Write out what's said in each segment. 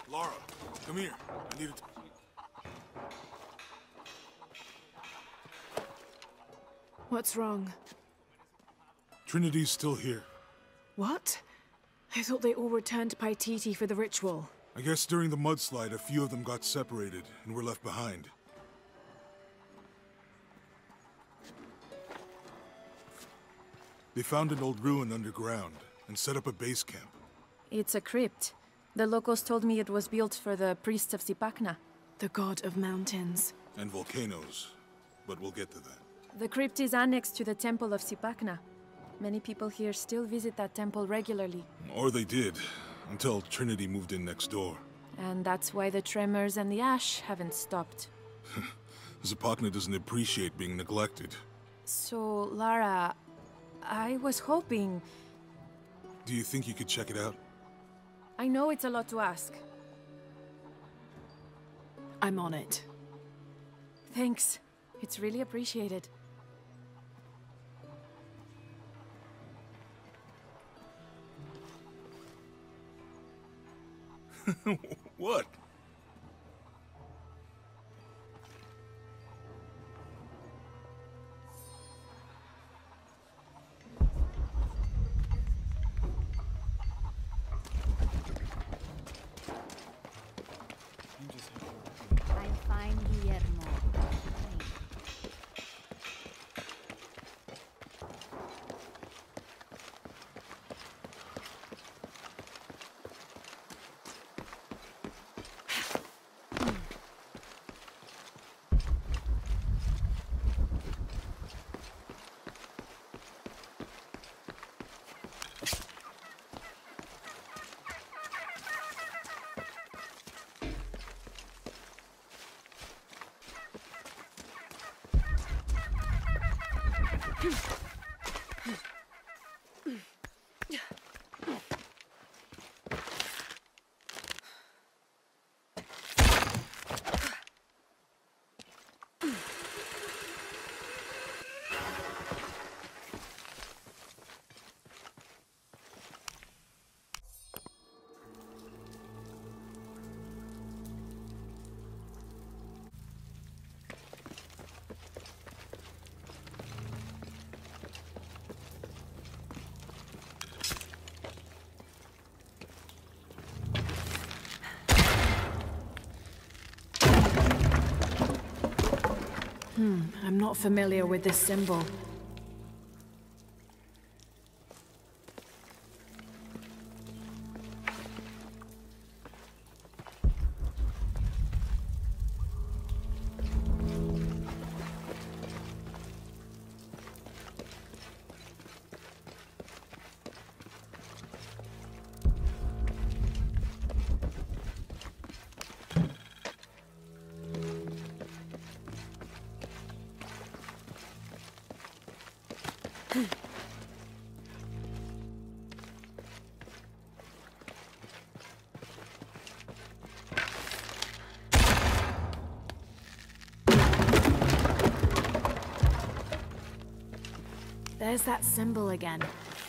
Lara, come here. I need to... What's wrong? Trinity's still here. What? I thought they all returned to Paititi for the ritual. I guess during the mudslide, a few of them got separated and were left behind. They found an old ruin underground and set up a base camp. It's a crypt. The locals told me it was built for the priests of Sipakna. The god of mountains. And volcanoes. But we'll get to that. The crypt is annexed to the temple of Sipakna. Many people here still visit that temple regularly. Or they did, until Trinity moved in next door. And that's why the tremors and the ash haven't stopped. Zipakna doesn't appreciate being neglected. So, Lara, I was hoping... Do you think you could check it out? I know it's a lot to ask. I'm on it. Thanks. It's really appreciated. What? I'm fine, Guillermo. I'm not familiar with this symbol. There's that symbol again.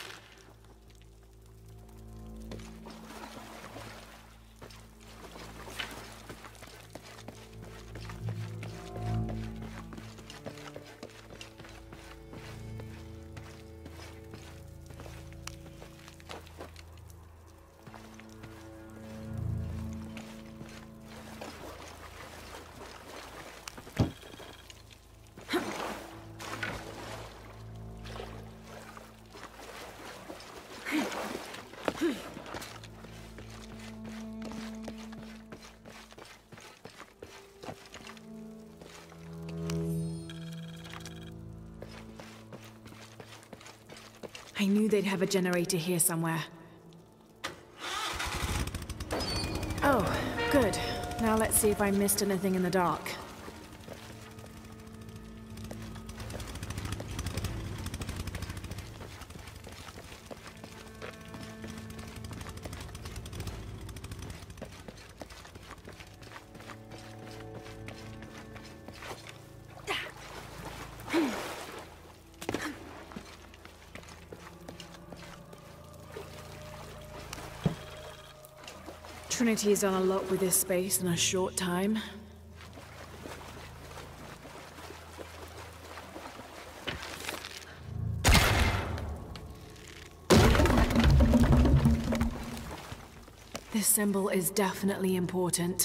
I knew they'd have a generator here somewhere. Oh, good. Now let's see if I missed anything in the dark. Trinity's done a lot with this space in a short time. This symbol is definitely important.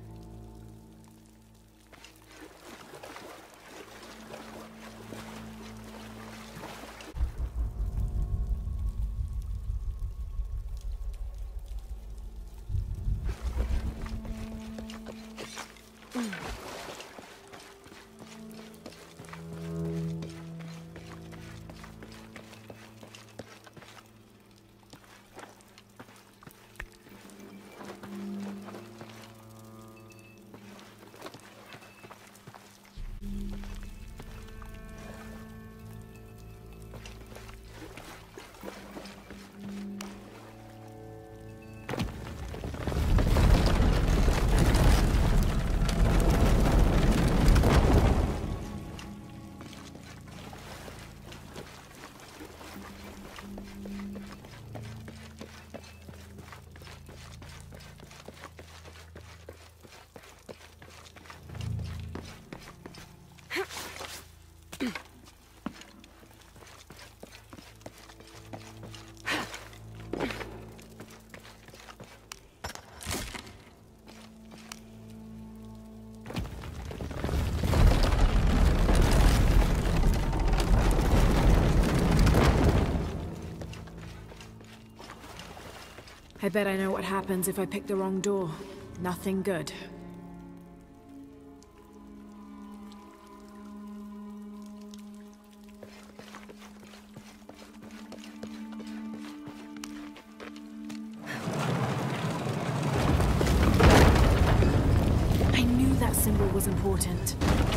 I bet I know what happens if I pick the wrong door. Nothing good. I knew that symbol was important.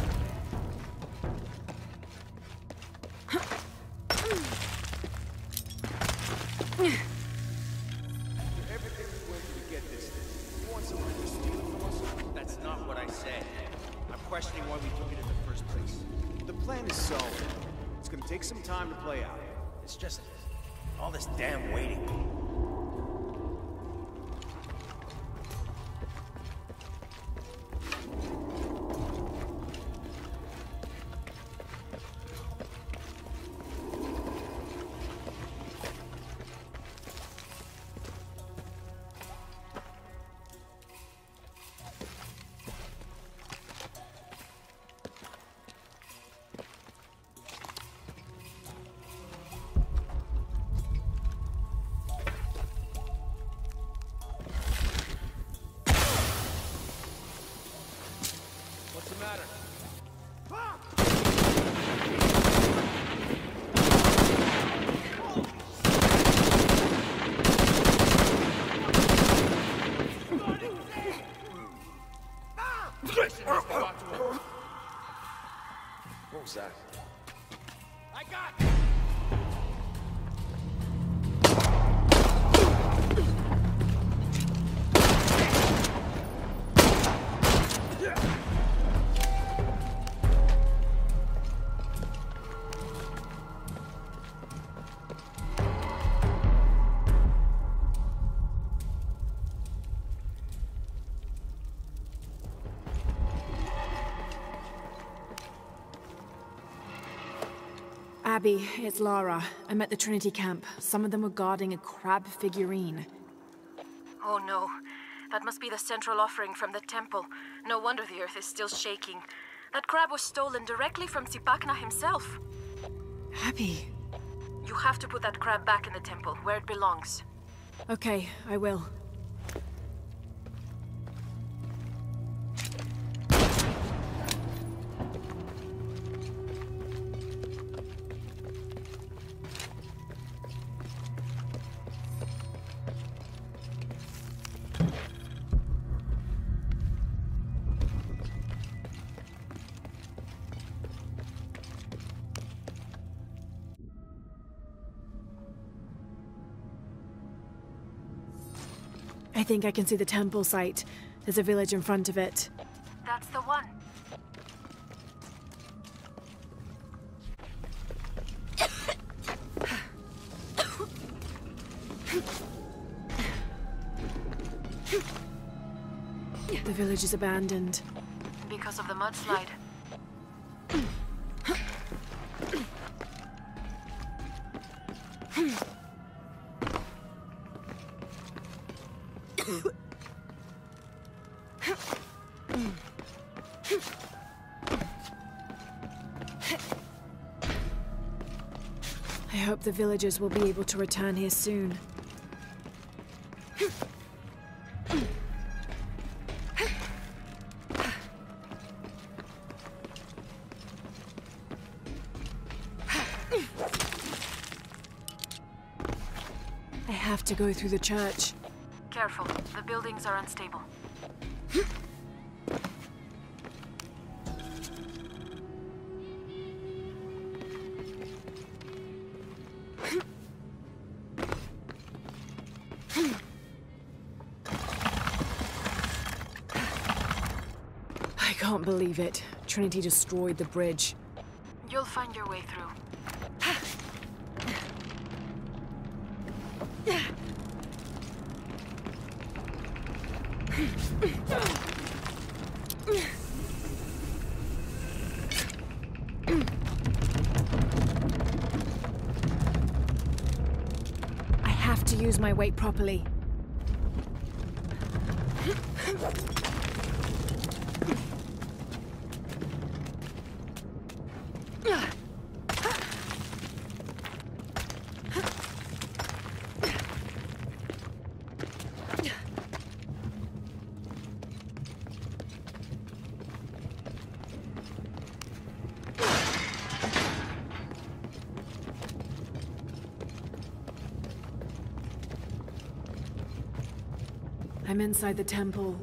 Questioning why we took it in the first place. The plan is solid. It's gonna take some time to play out. It's just all this damn waiting. What's the matter? What was that? I got Abby, it's Lara. I'm at the Trinity camp. Some of them were guarding a crab figurine. Oh no. That must be the central offering from the temple. No wonder the earth is still shaking. That crab was stolen directly from Zipacna himself. Abby. You have to put that crab back in the temple, where it belongs. Okay, I will. I think I can see the temple site. There's a village in front of it. That's the one. The village is abandoned. Because of the mudslide. I hope the villagers will be able to return here soon. I have to go through the church. Careful, the buildings are unstable. I can't believe it. Trinity destroyed the bridge. You'll find your way through. I have to use my weight properly. I'm inside the temple.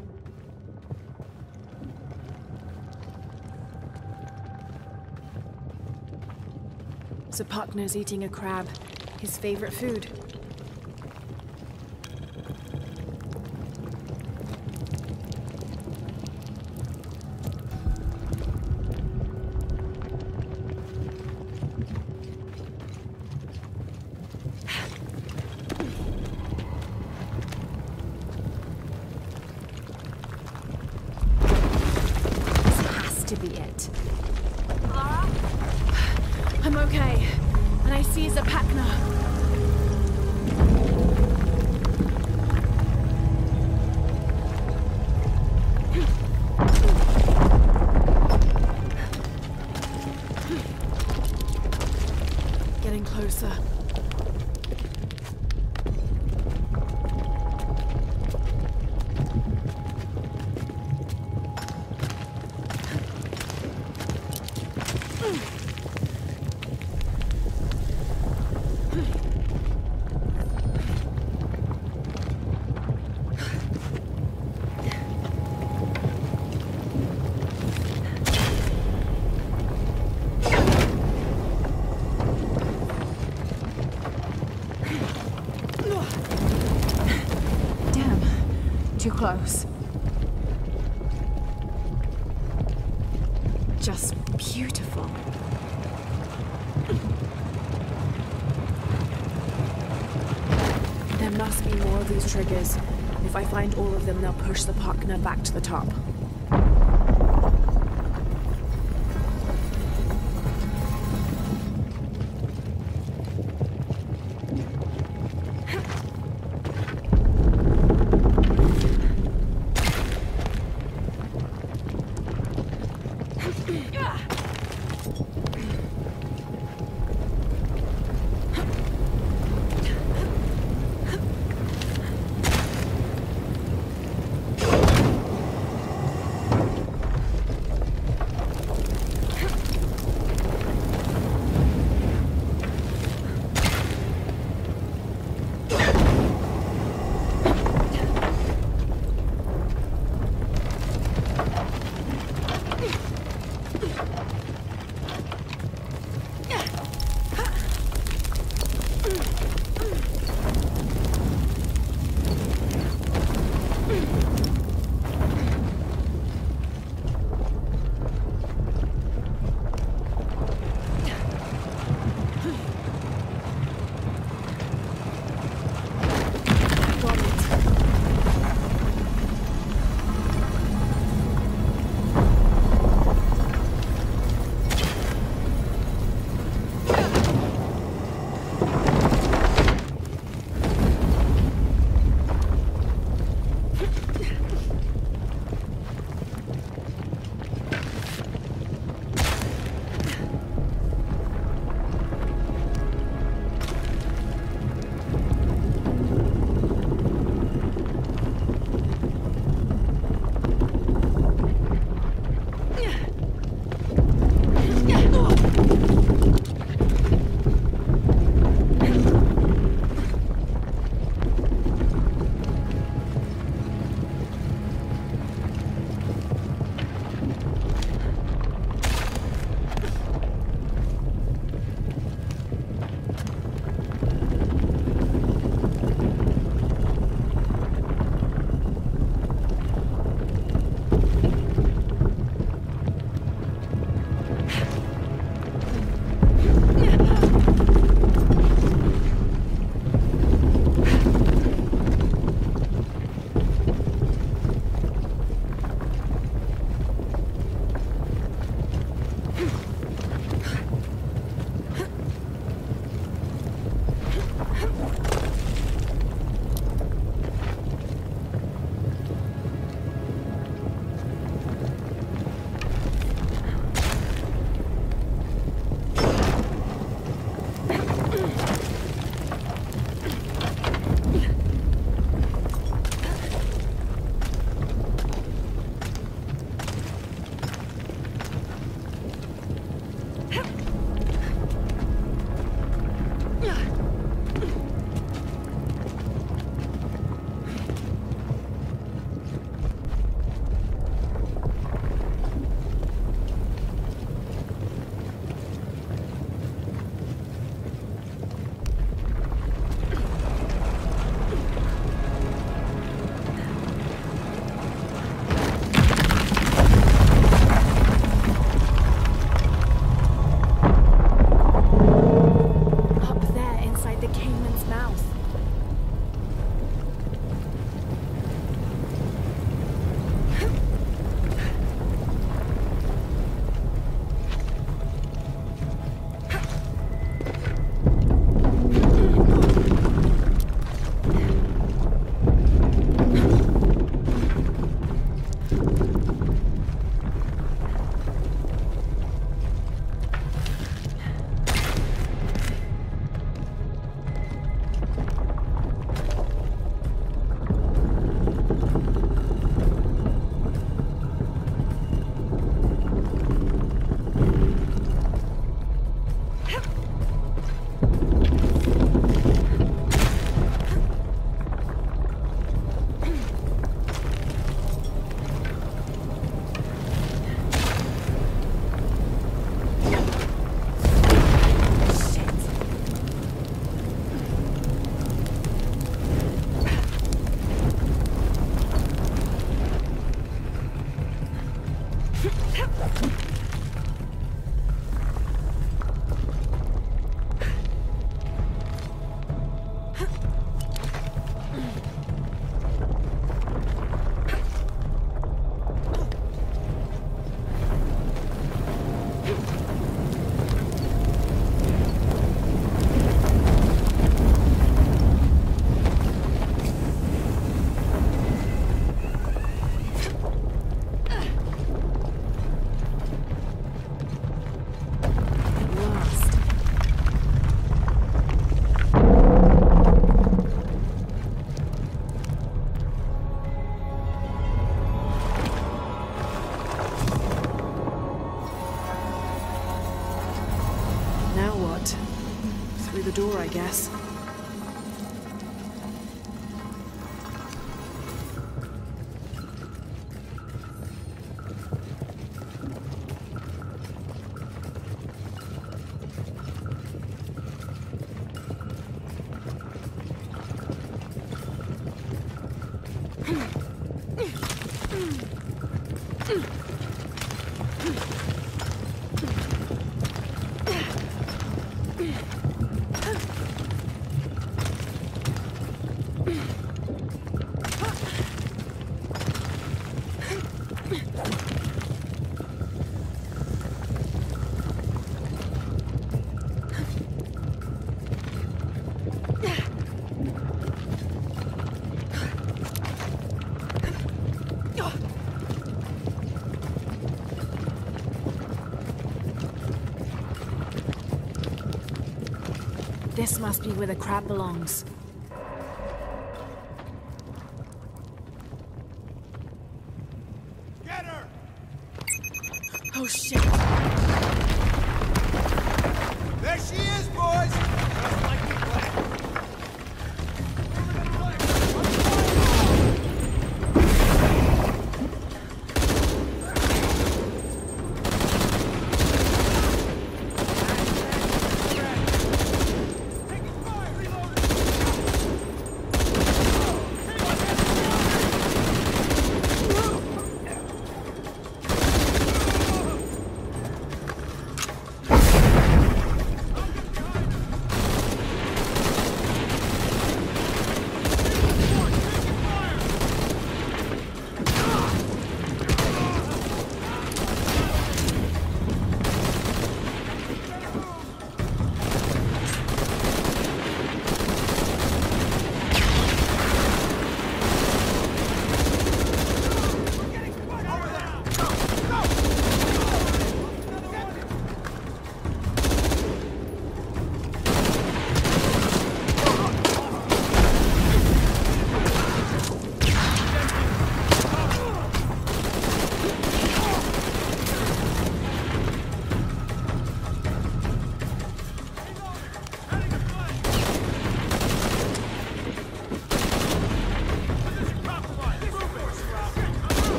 Zapakna's eating a crab, his favorite food. To be it. Lara? I'm okay, and I see Zapakna. Getting closer. Too close. Just beautiful. There must be more of these triggers. If I find all of them, they'll push the Zapakna back to the top. Through the door, I guess. This must be where the crab belongs. Get her! Oh shit! There she is, boys! Just like we planned.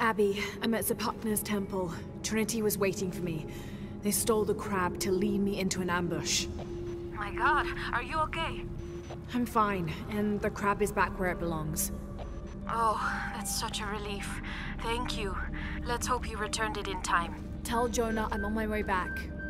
Abby, I'm at Zipacna's temple. Trinity was waiting for me. They stole the crab to lead me into an ambush. My god, are you okay? I'm fine, and the crab is back where it belongs. Oh, that's such a relief. Thank you. Let's hope you returned it in time. Tell Jonah I'm on my way back.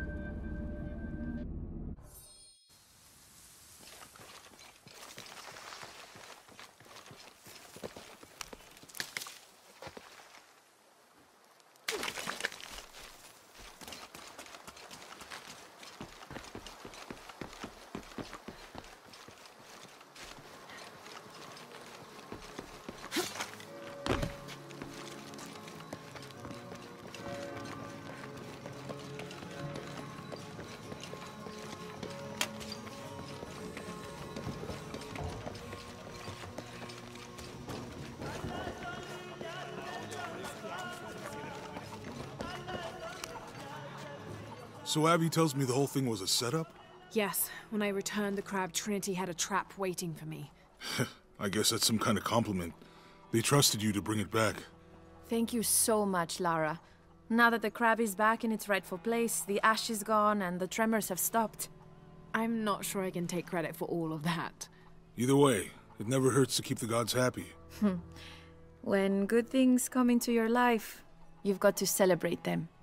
So Abby tells me the whole thing was a setup? Yes, when I returned the crab, Trinity had a trap waiting for me. I guess that's some kind of compliment. They trusted you to bring it back. Thank you so much, Lara. Now that the crab is back in its rightful place, the ash is gone, and the tremors have stopped. I'm not sure I can take credit for all of that. Either way, it never hurts to keep the gods happy. When good things come into your life, you've got to celebrate them.